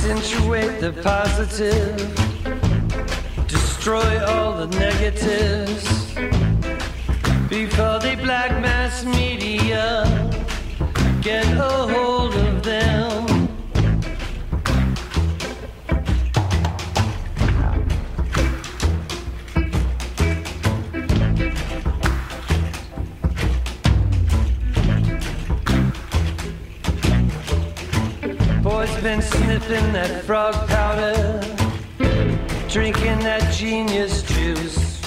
accentuate the positive, destroy all the negatives before the black mass media get a hold of them. Boys been sniffing that frog powder, drinking that genius juice,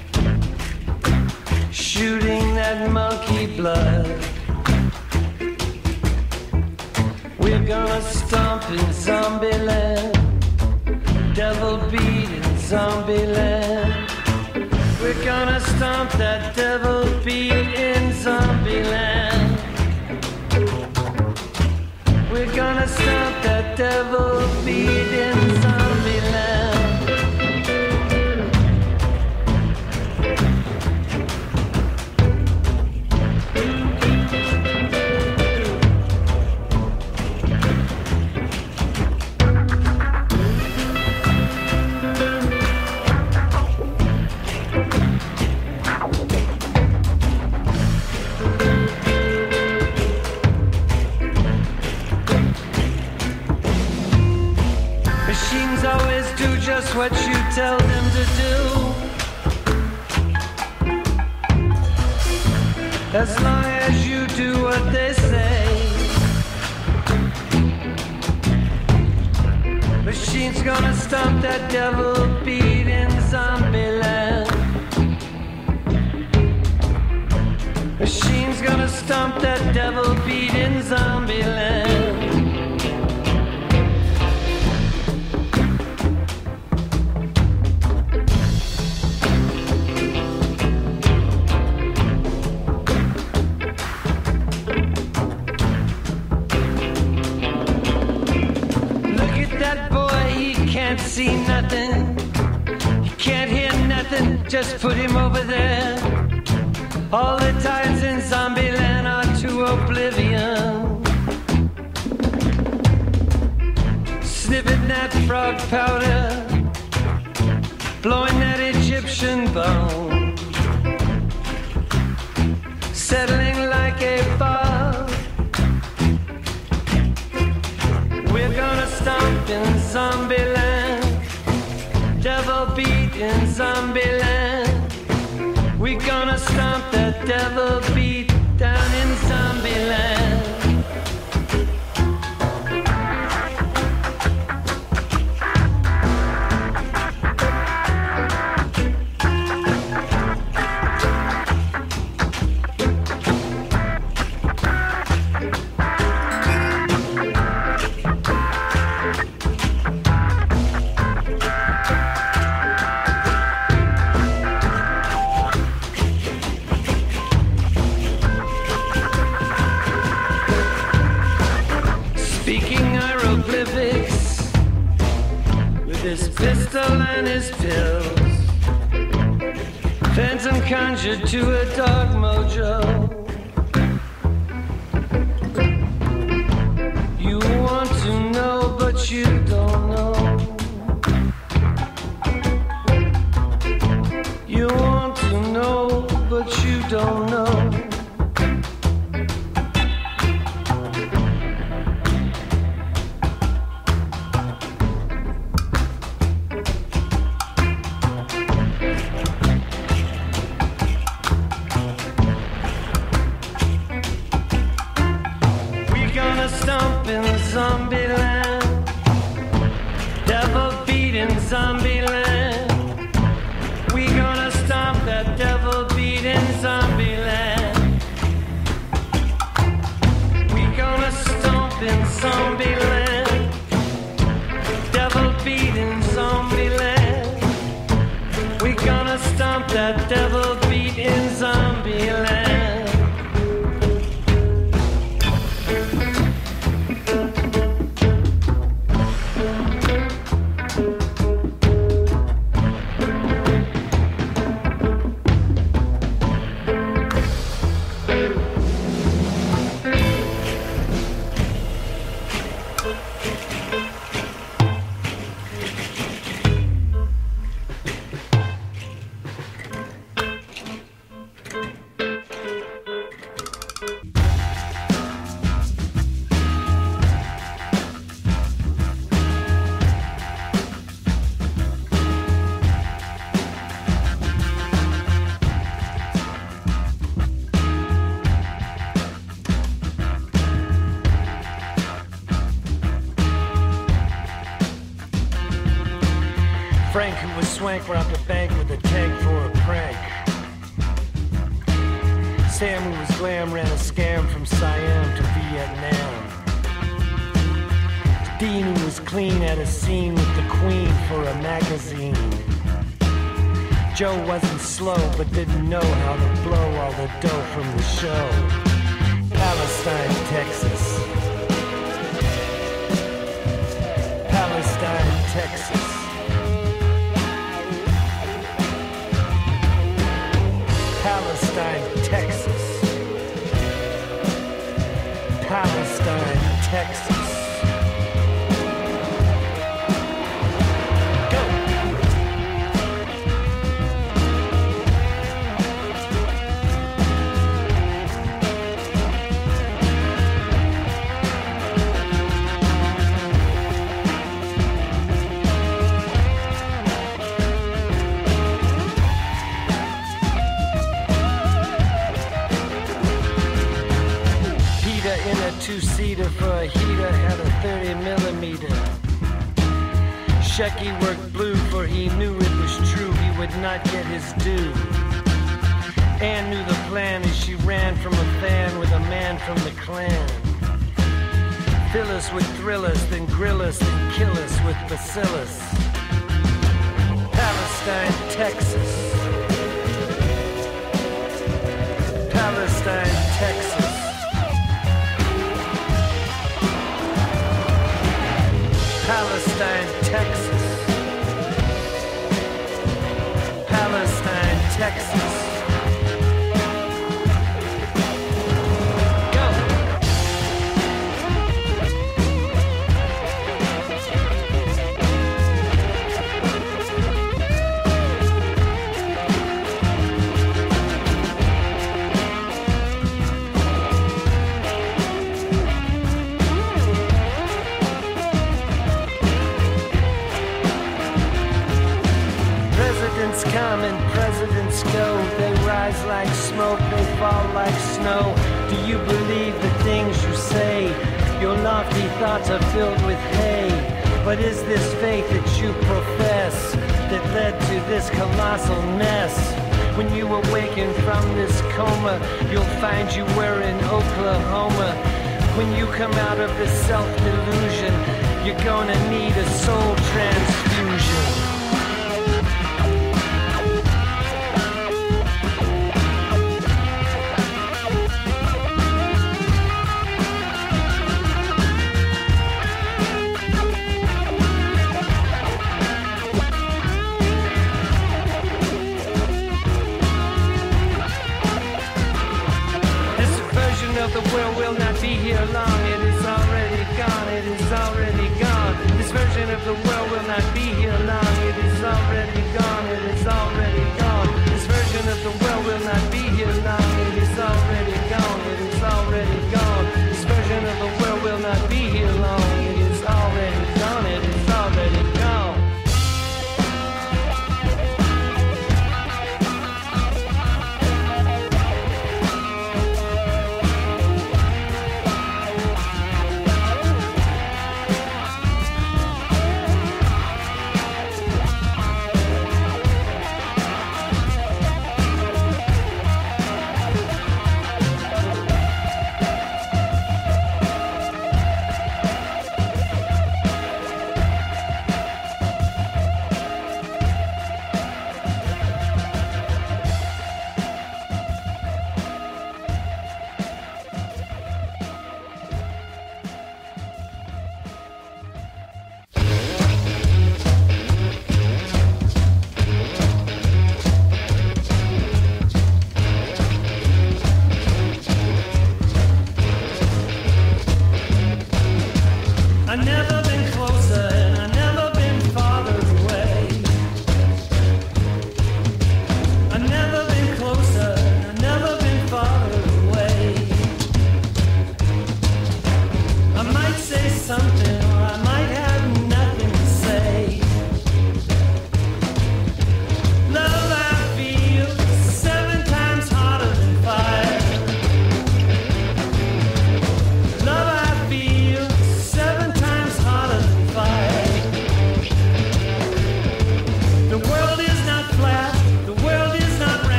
shooting that monkey blood. We're gonna stomp in zombieland, devil beat in zombieland. We're gonna stomp that devil beat in zombieland. We're gonna stomp that devil beat in zombieland. Machines always do just what you tell them to do, as long as you do what they say. Machines gonna stomp that devil beat in zombieland. Machines gonna stomp that devil beat in zombieland. Can't see nothing, he can't hear nothing, just put him over there. All the tides in zombieland are to oblivion. Sniffing that frog powder, blowing that Egyptian bone, settling like a fog. We're gonna stomp in zombieland, devil beat in zombieland. We're gonna stomp that devil beat down in zombieland. Speaking hieroglyphics with his pistol and his pills, phantom conjured to a dog mojo. You want to know, but you don't know. You want to know, but you don't know. Stomp in zombieland, devil beat in zombieland. We gonna stomp that devil beat in zombieland. We gonna stomp in zombieland, devil beat in zombieland. We gonna stomp that devil beat in zombieland. Frank, who was swank, robbed a bank with a tank for a prank. Sam, who was glam, ran a scam from Siam to Vietnam. Dean, who was clean, had a scene with the Queen for a magazine. Joe wasn't slow, but didn't know how to blow all the dough from the show. Palestine, Texas. Palestine, Texas. Palestine, Texas. Palestine, Texas. Two-seater for a heater had a 30mm. Shecky worked blue, for he knew it was true, he would not get his due. Ann knew the plan as she ran from a fan with a man from the clan. Phyllis would thrill us, then grill us, then kill us with bacillus. Palestine, Texas. Palestine, Texas. Palestine, Texas. Palestine, Texas. Go! Presidents come and presidents go. They rise like smoke, they fall like snow. Do you believe the things you say? Your lofty thoughts are filled with hay. But is this faith that you profess that led to this colossal mess? When you awaken from this coma, you'll find you were in Oklahoma. When you come out of this self-delusion, you're gonna need a soul transfusion. The world will not be here long. It is already gone. It is already gone. This version of the world will not be here long. It is already gone. It is already gone. This version of the world will not be here long. It is already gone. It is already gone. This version of the world will not be here long. It is already gone. It is already gone.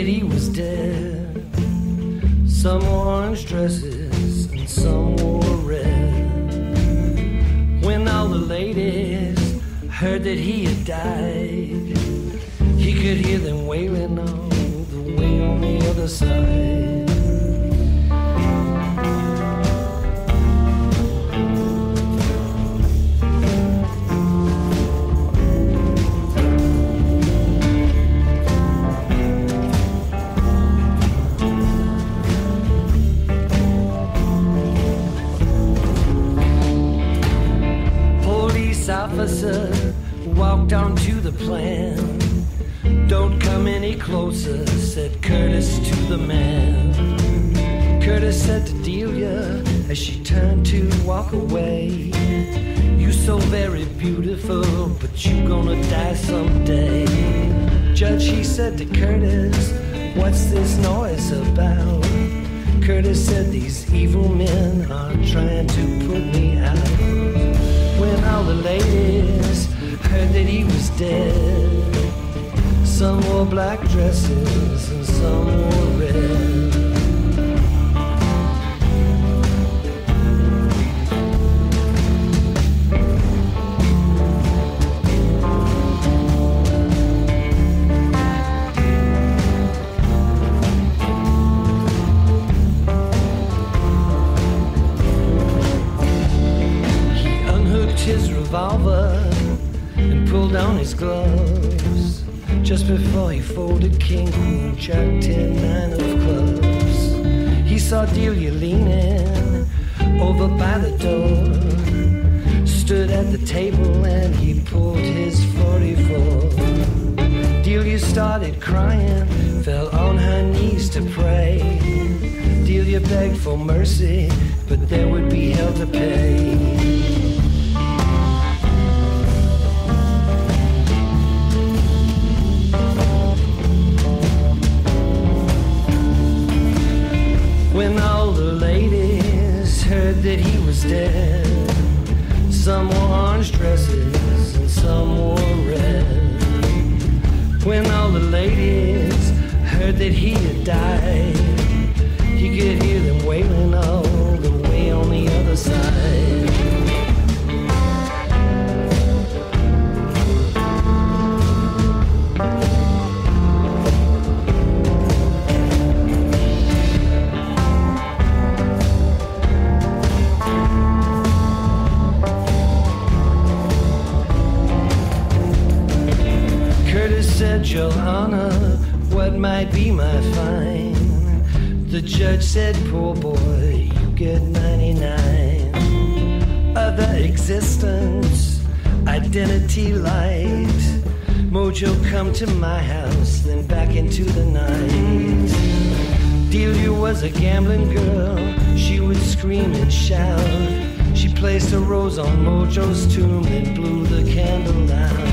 that he was dead. Some wore orange dresses and some wore red. When all the ladies heard that he had died, he could hear them wailing all the way on the other side. Officer walked onto the plan. Don't come any closer, said Curtis to the man. Curtis said to Delia as she turned to walk away, "You so very beautiful, but you gonna die someday." Judge, he said to Curtis, "What's this noise about?" Curtis said, "These evil men are trying to put me out." When all the ladies heard that he was dead, some wore black dresses and some wore red. His revolver and pulled down his gloves. Just before he folded king, queen, jack, 10, 9 of clubs. He saw Delia leaning over by the door, stood at the table and he pulled his 44. Delia started crying, fell on her knees to pray. Delia begged for mercy, but there would be hell to pay. When all the ladies heard that he was dead, some wore orange dresses and some wore red. When all the ladies heard that he had died, he could hear them wailing all the way on the other side. Said, "Your Honor, what might be my fine?" The judge said, "Poor boy, you get 99. Other existence, identity light. Mojo, come to my house, then back into the night." Delia was a gambling girl, she would scream and shout. She placed a rose on Mojo's tomb and blew the candle out.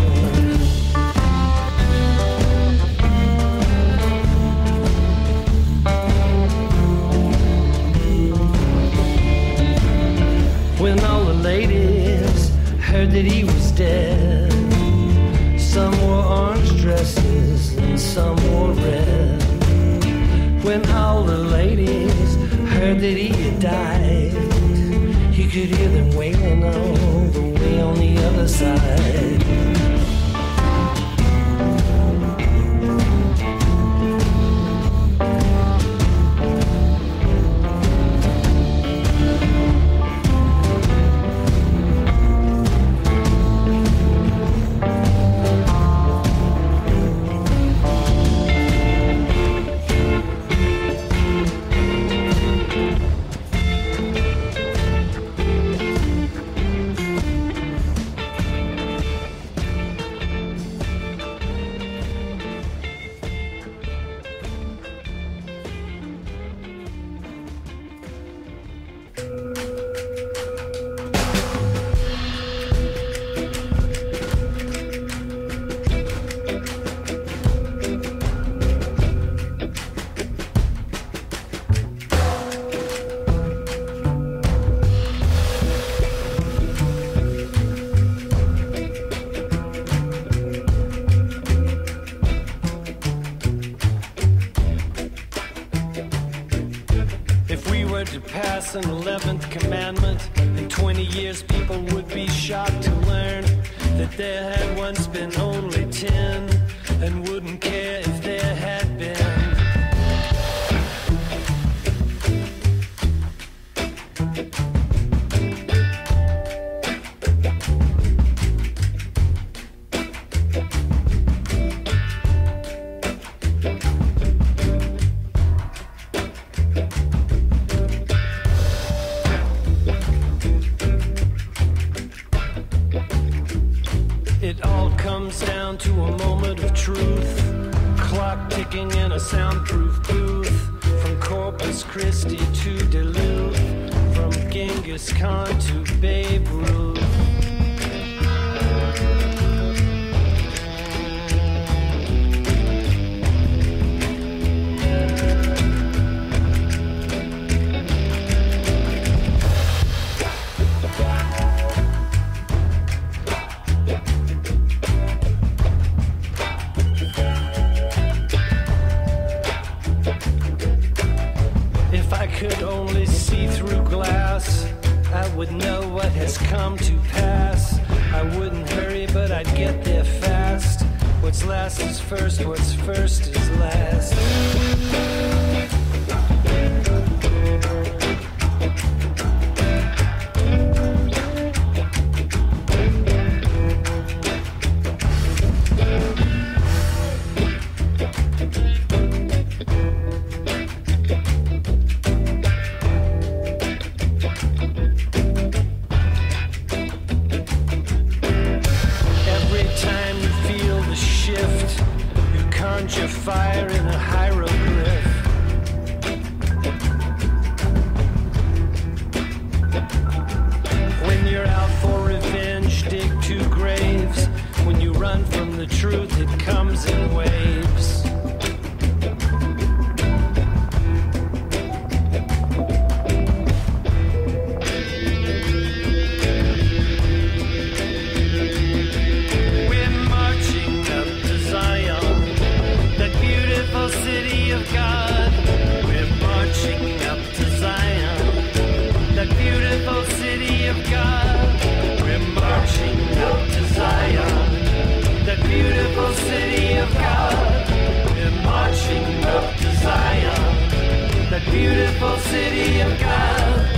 When all the ladies heard that he was dead, some wore orange dresses and some wore red. When all the ladies heard that he had died, he could hear them wailing all the way on the other side. pass an 11th commandment. In 20 years people would be shocked to learn that there had once been only 10, and wouldn't care if there had been. It all comes down to a moment of truth. Clock ticking in a soundproof booth. From Corpus Christi to Duluth. From Genghis Khan to Babe Ruth. If I could only see through glass, I would know what has come to pass. I wouldn't hurry, but I'd get there fast. What's last is first, what's first is last. Conjure fire in a hieroglyph. When you're out for revenge, dig 2 graves. When you run from the truth, it comes in waves. City of God, we're marching up to Zion. That beautiful city of God, we're marching up to Zion. That beautiful city of God, we're marching up to Zion. That beautiful city of God.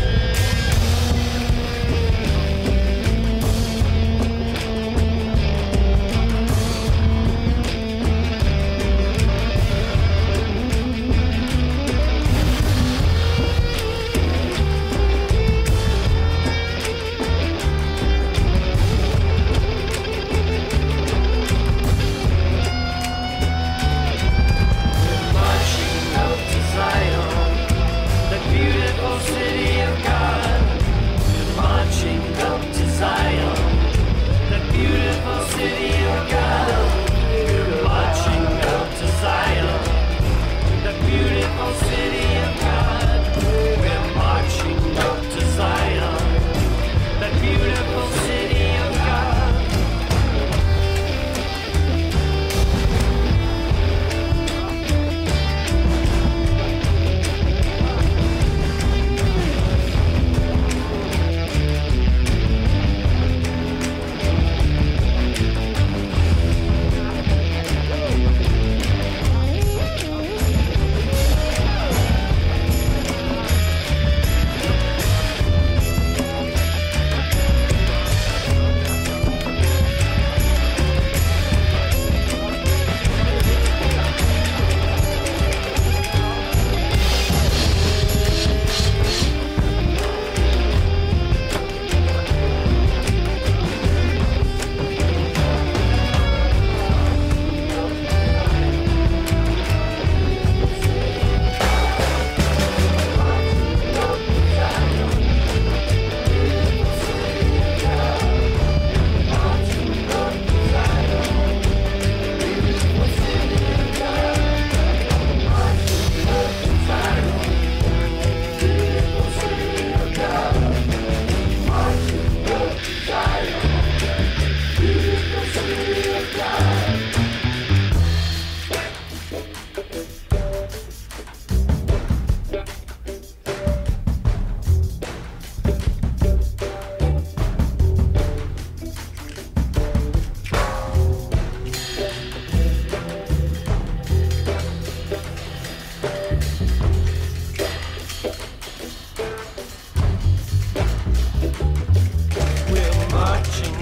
City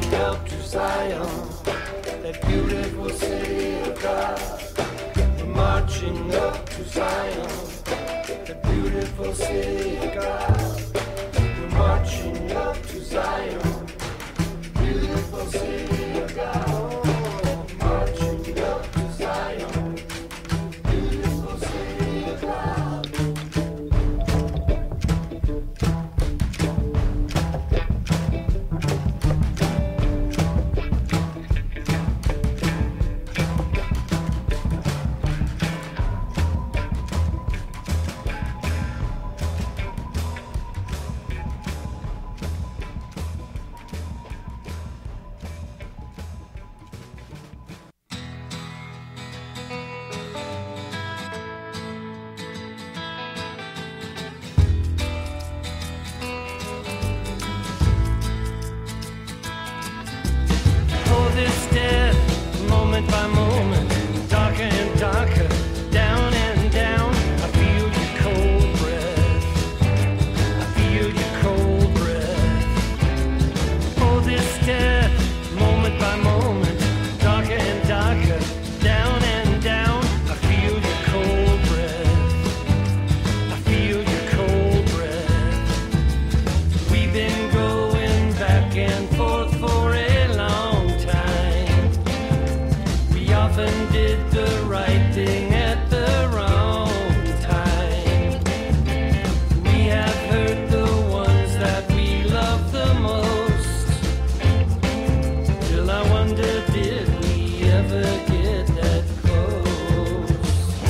up to Zion, that beautiful city of God. We're marching up to Zion, that beautiful city of God. We're marching up to Zion, beautiful city of God. Marching up to Zion, beautiful city of God. Moment by moment, darker and darker, down and down. I feel your cold breath. I feel your cold breath. Oh, this death, moment by moment, darker and darker, down and down. I feel your cold breath. I feel your cold breath. We've been going back and forth for a long time. We often did the right thing at the wrong time. We have hurt the ones that we love the most. Till I wonder, did we ever get that close?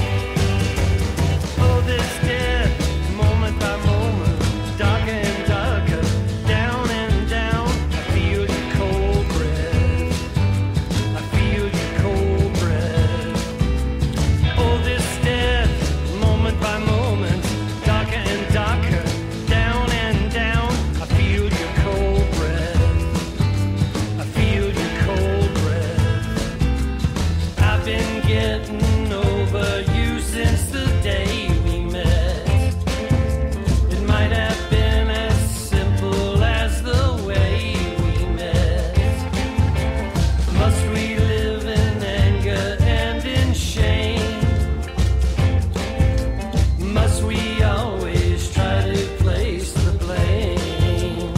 Oh, this death, moment by moment, darker and darker, down and down. I feel your cold breath. I feel your cold breath. Oh, this death, moment by moment, darker and darker, down and down. I feel your cold breath. I feel your cold breath. I've been getting over you since the day we met. It might have been as simple as the way we met. Must we live in anger and in shame? Must we always try to place the blame?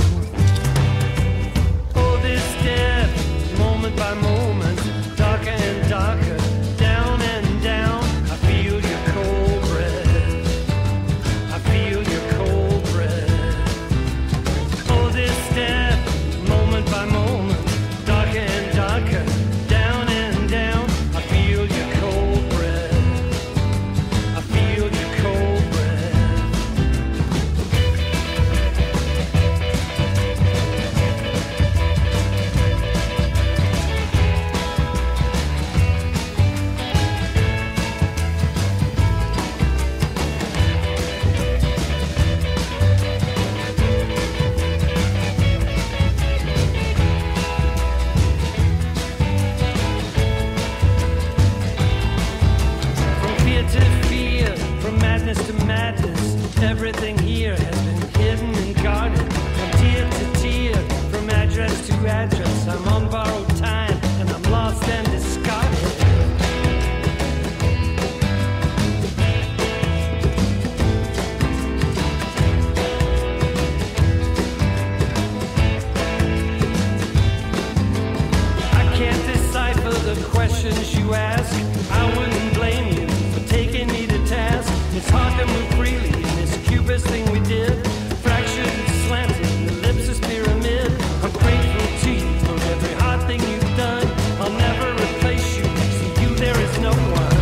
Oh, this death, moment by moment, darker and darker, down and down. I feel your cold breath. I feel your cold breath. Oh, this death, moment by moment, darker and darker, down and down. I feel your cold breath. I feel your cold breath. From fear to fear, from madness to madness, everything here has been hidden and guarded. From tear to tear, from address to address, I'm on borrowed time and I'm lost and discarded. I can't decipher the questions you ask. I wouldn't blame you for taking me to task. It's hard to move freely in this cubist thing we did. Fractured and slanted, the lips is pyramid. I'm grateful to you for every hard thing you've done. I'll never replace you. To you there is no one.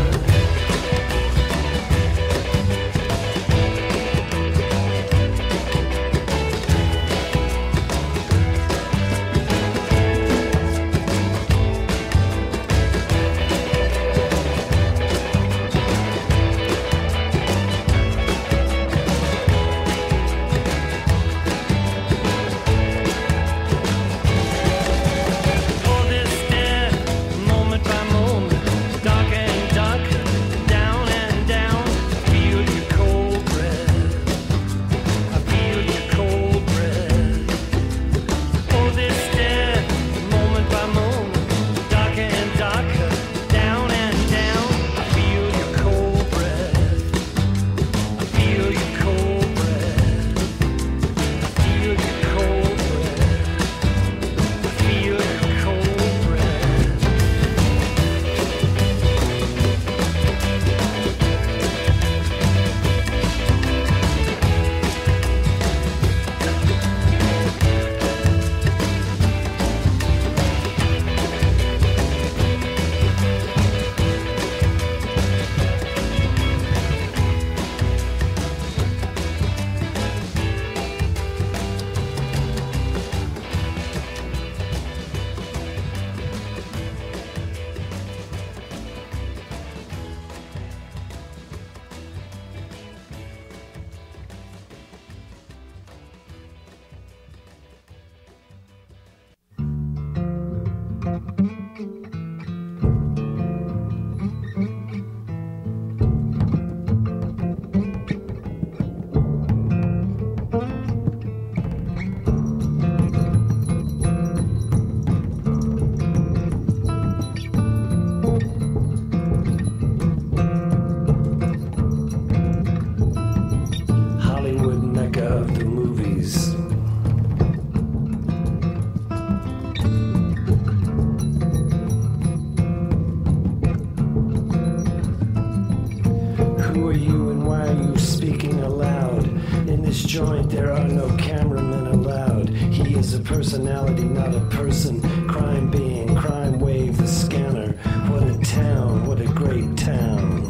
personality, not a person. Crime being, crime wave, the scanner. What a town, what a great town.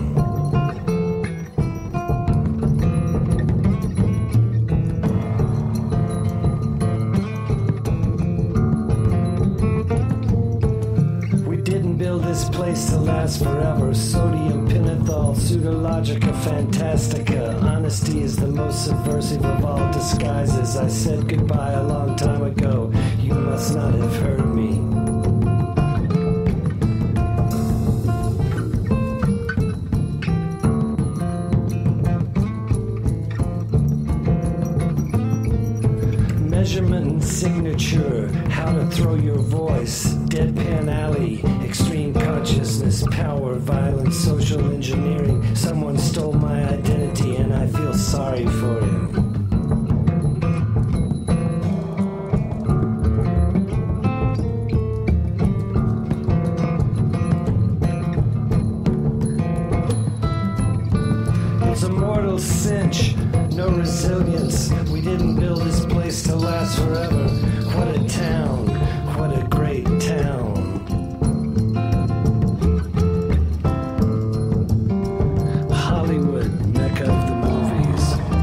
This place to last forever. Sodium, pentothal, pseudologica, fantastica. Honesty is the most subversive of all disguises. I said goodbye a long time ago. You must not have heard me. Measurement and signature, how to throw your voice, deadpan alley, extreme consciousness, power, violence, social engineering. Someone stole my identity and I feel sorry for him. It's a mortal cinch, no resilience. We didn't build this place to last forever. What a town, what a great town. Hollywood, mecca of the movies.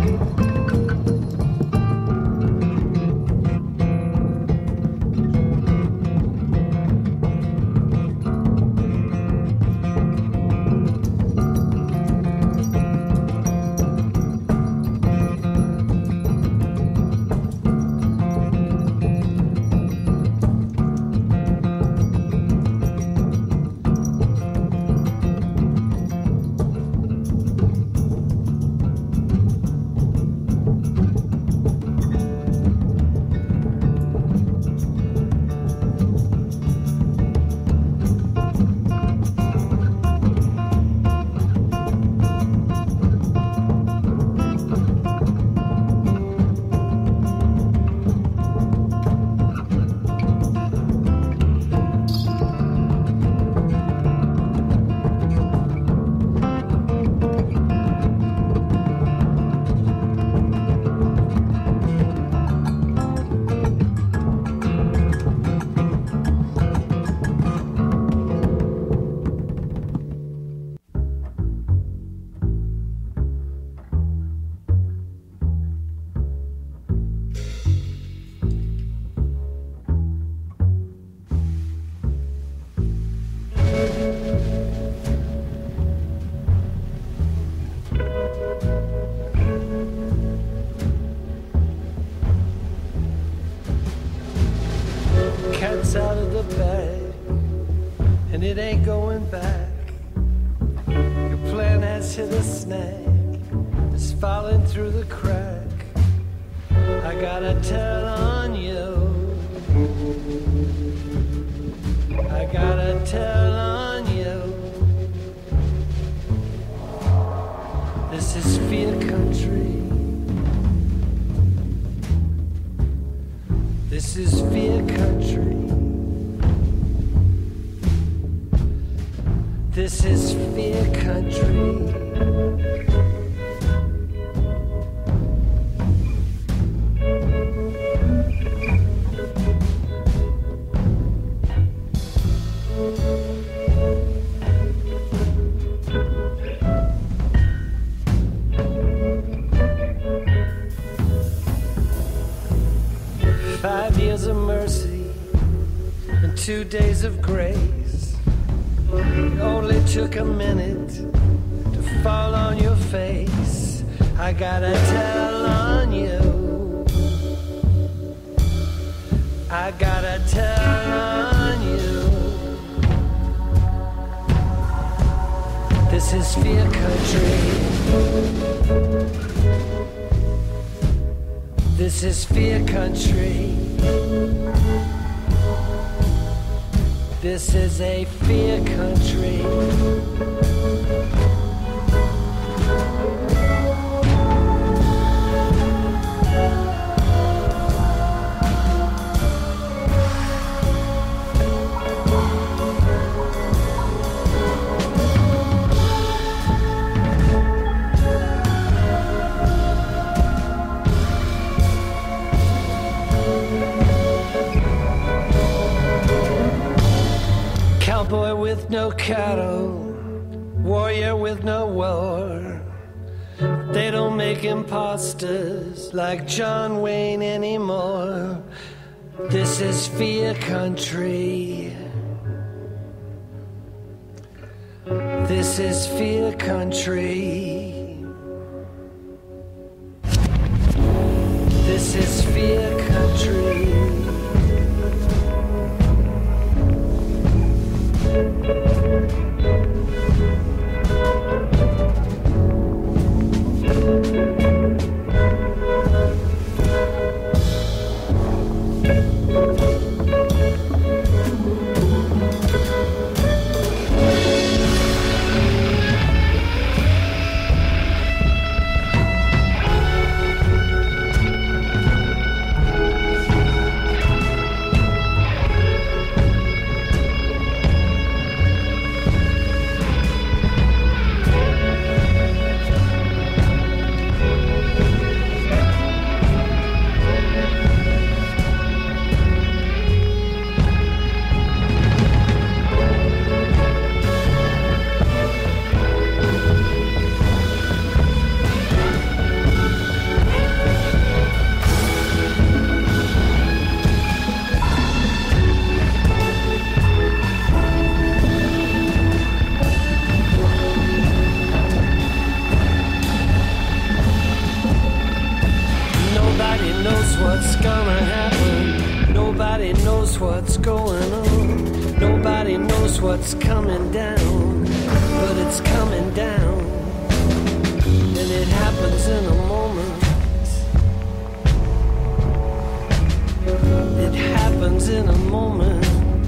Cat's out of the bag, and it ain't going back. Your plan has hit a snag, it's falling through the crack. I gotta tell on you, I gotta tell on you. This is fear country. This is fear country. This is fear country. 5 years of mercy and 2 days of grace. It only took a minute to fall on your face. I gotta tell on you, I gotta tell on you. This is fear country. This is fear country. This is a fear country. Cowboy with no cattle, warrior with no war. They don't make imposters like John Wayne anymore. This is fear country. This is fear country. This is fear country. What's gonna happen? Nobody knows what's going on. Nobody knows what's coming down, but it's coming down, and it happens in a moment. It happens in a moment.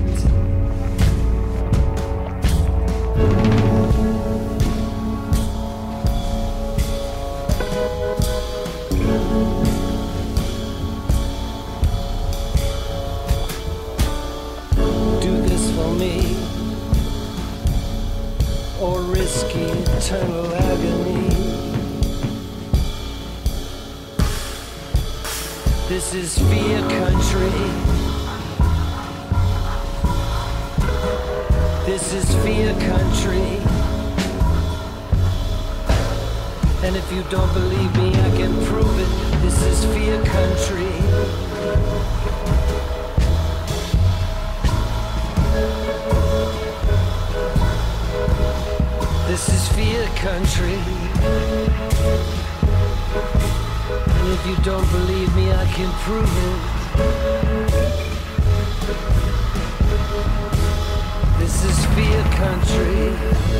Or risky eternal agony. This is fear country. This is fear country. And if you don't believe me, I can prove it. This is fear country. This is fear country. And if you don't believe me, I can prove it. This is fear country.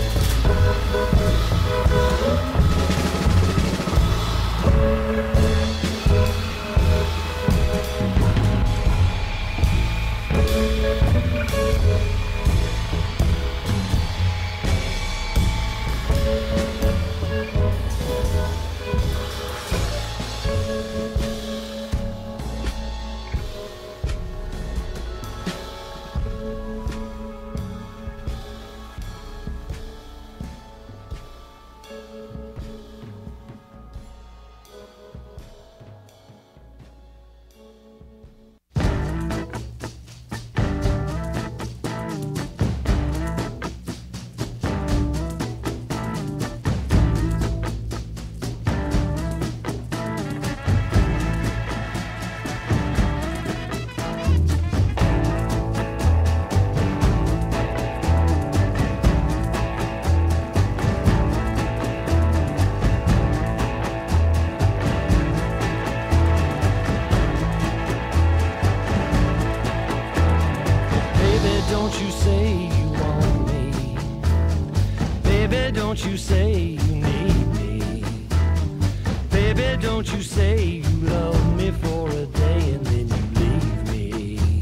Don't you say you want me? Baby, don't you say you need me? Baby, don't you say you love me for a day and then you leave me?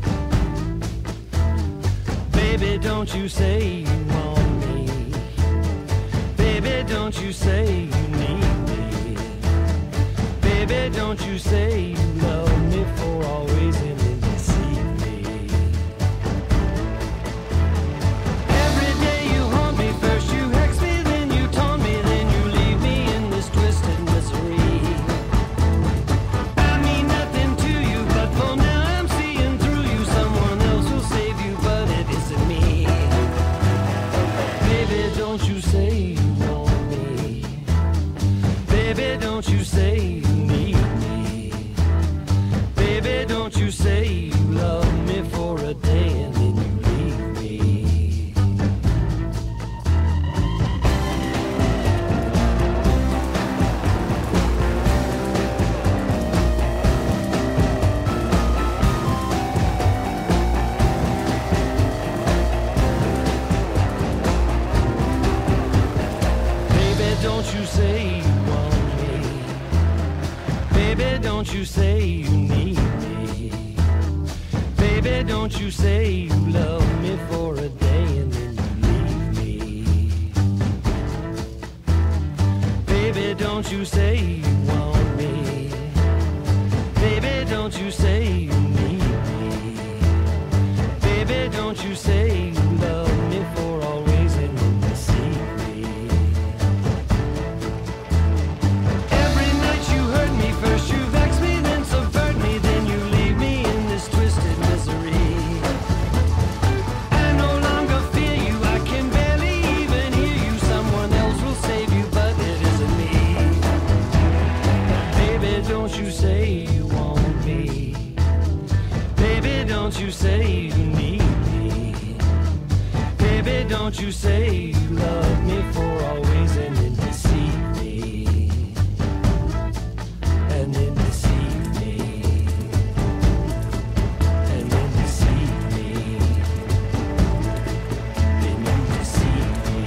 Baby, don't you say you want me? Baby, don't you say you need me? Baby, don't you say you love me for always and then you see me? Every day you haunt me, first you hex me, then you taunt me, then you leave me in this twisted misery. I mean nothing to you, but for now I'm seeing through you. Someone else will save you, but it isn't me. Baby, don't you say you love me for a day and then you leave me. Baby, don't you say you want me. Baby, don't you say you need me. Baby, don't you say you love me for always and then deceive me. Every night you hurt me, first you vex me, then subvert me, then you leave me in this twisted misery. I no longer fear you, I can barely even hear you. Someone else will save you, but it isn't me. Baby, don't you say you want me. Baby, don't you say you need me. Baby, don't you say you love me for always and then deceive me. And then deceive me. And then deceive me. Then you deceive me.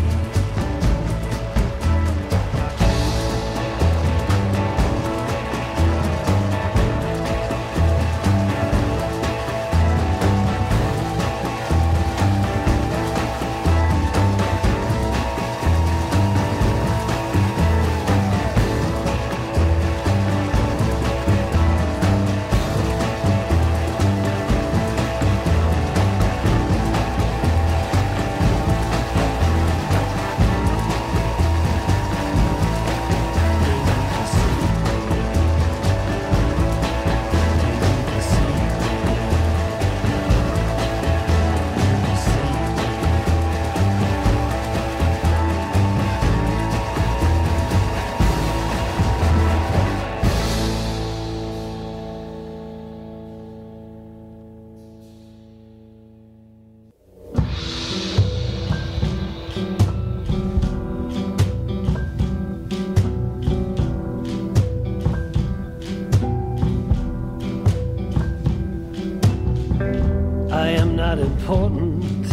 I am not important.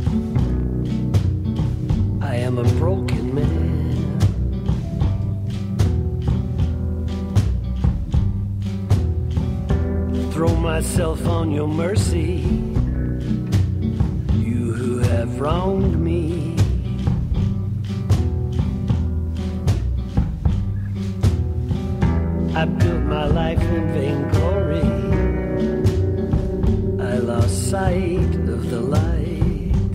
I am a broken man. Throw myself on your mercy, you who have wronged me. I built my life in vainglory. I lost sight of the light.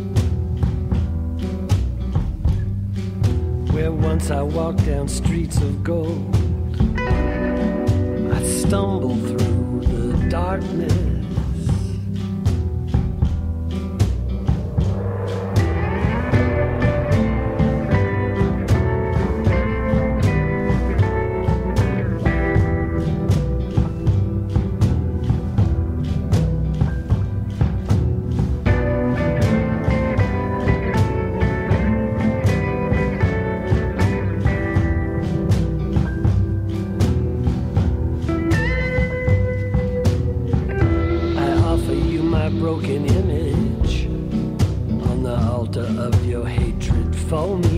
Where once I walked down streets of gold, I stumbled through the darkness. Broken image on the altar of your hatred for me.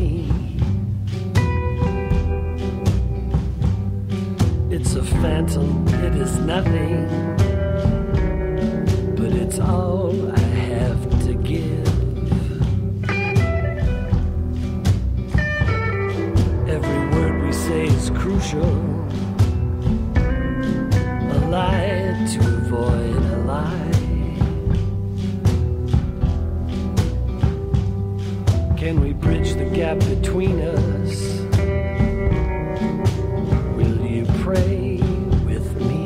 It's a phantom, it is nothing, but it's all I have to give. Every word we say is crucial, a lie to avoid a lie. Can we bridge the gap between us? Will you pray with me?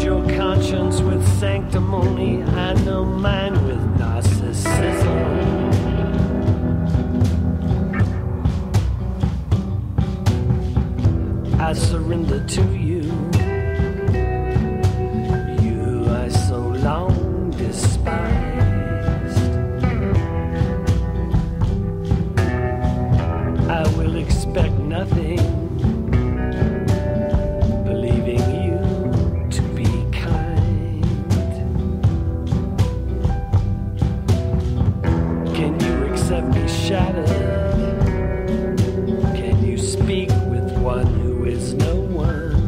Sanctimony, I know mine with narcissism. shattered. Can you speak with one who is no one?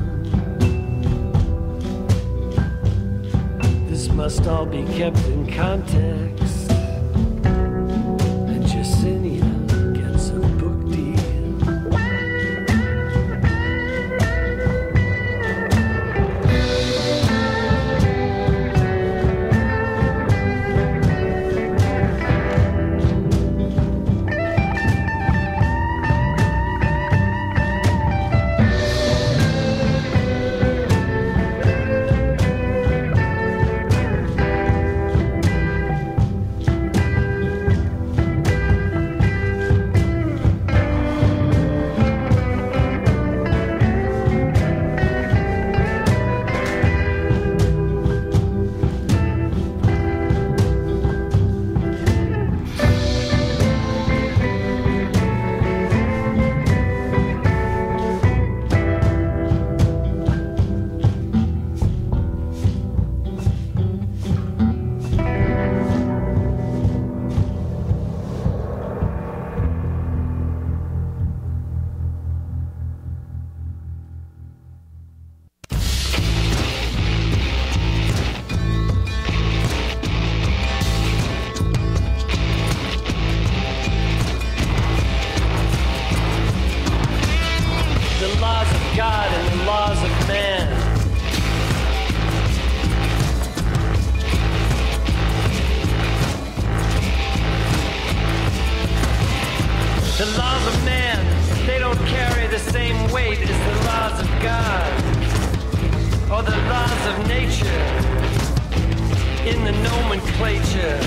This must all be kept in context. And Jacinia gets a book deal. God and the laws of man. The laws of man, they don't carry the same weight as the laws of God or the laws of nature in the nomenclature.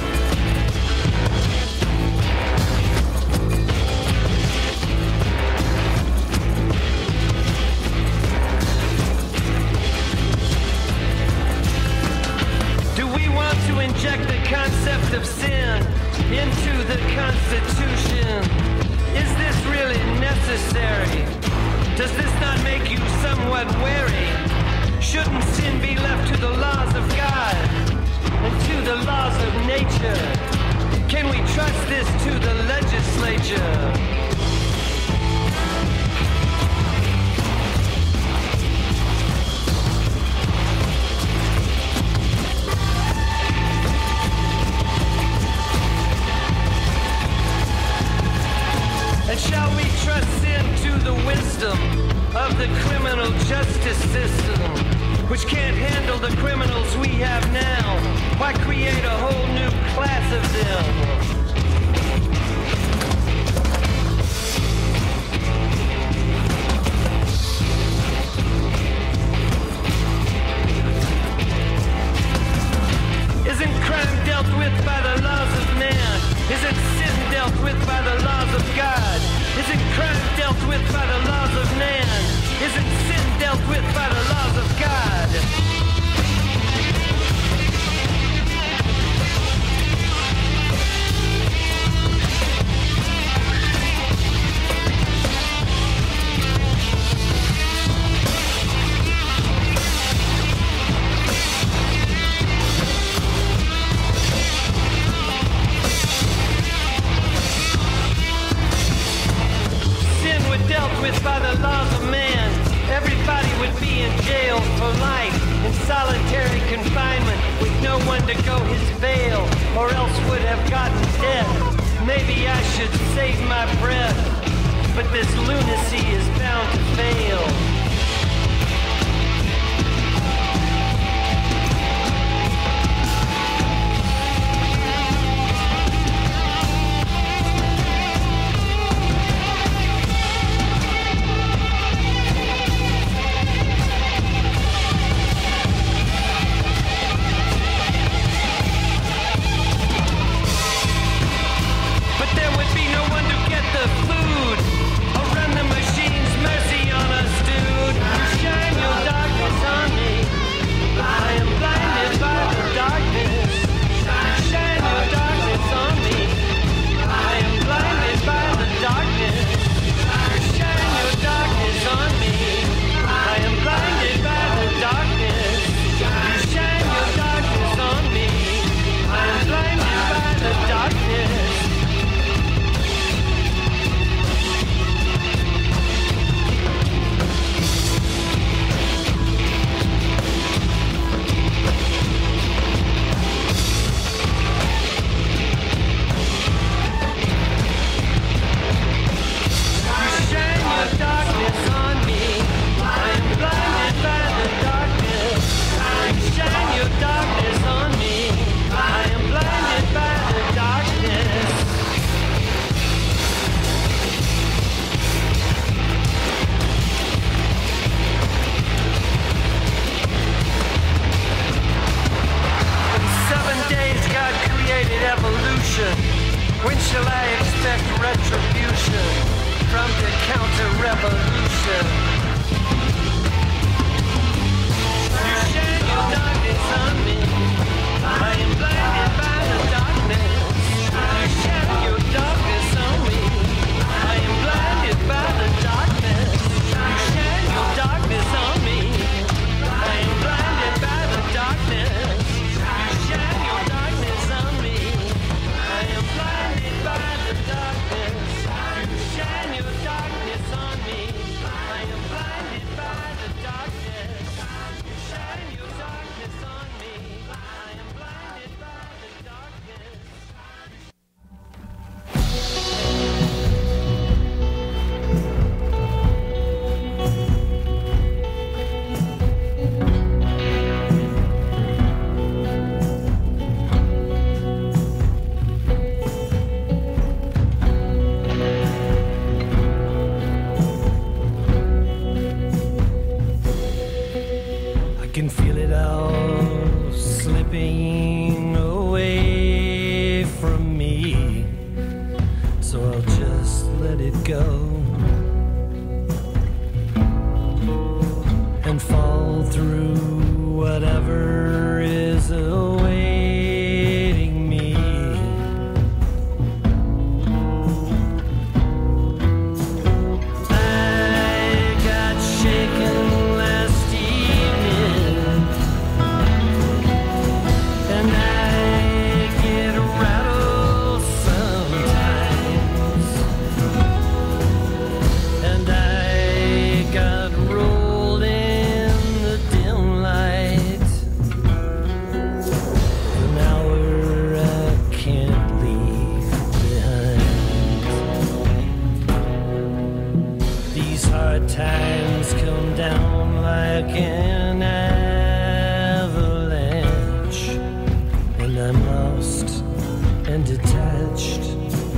To inject the concept of sin into the Constitution. Is this really necessary? Does this not make you somewhat wary? Shouldn't sin be left to the laws of God and to the laws of nature? Can we trust this to the legislature? And shall we trust sin to the wisdom of the criminal justice system, which can't handle the criminals we have now? Why create a whole new class of them? Isn't crime dealt with by the laws of man? Isn't sin dealt with by the laws of God? Isn't crime dealt with by the laws of man? Isn't sin dealt with by the laws of God? With by the laws of man, everybody would be in jail for life, in solitary confinement, with no one to go his bail, or else would have gotten death. Maybe I should save my breath, but this lunacy is bound to fail. Food, or run the machines, mercy on us, dude. When shall I expect retribution from the counter-revolution? You shine your darkness on me. I am blinded by the darkness. You shine your darkness on me. I am blinded by the darkness. You shine your darkness on me. I am blinded by the darkness. You shine your darkness on me. I am blinded by the darkness. You shine your darkness on me. I am blinded by the darkness. You shine your darkness on me. I am blinded by the darkness. I can feel it all slipping away from me, so I'll just let it go and fall through whatever is awaiting me. I got shaken last evening, and I get rattled sometimes, and I got rolled in the dim light, an hour I can't leave behind. These hard times come down like an avalanche, and I'm lost and detached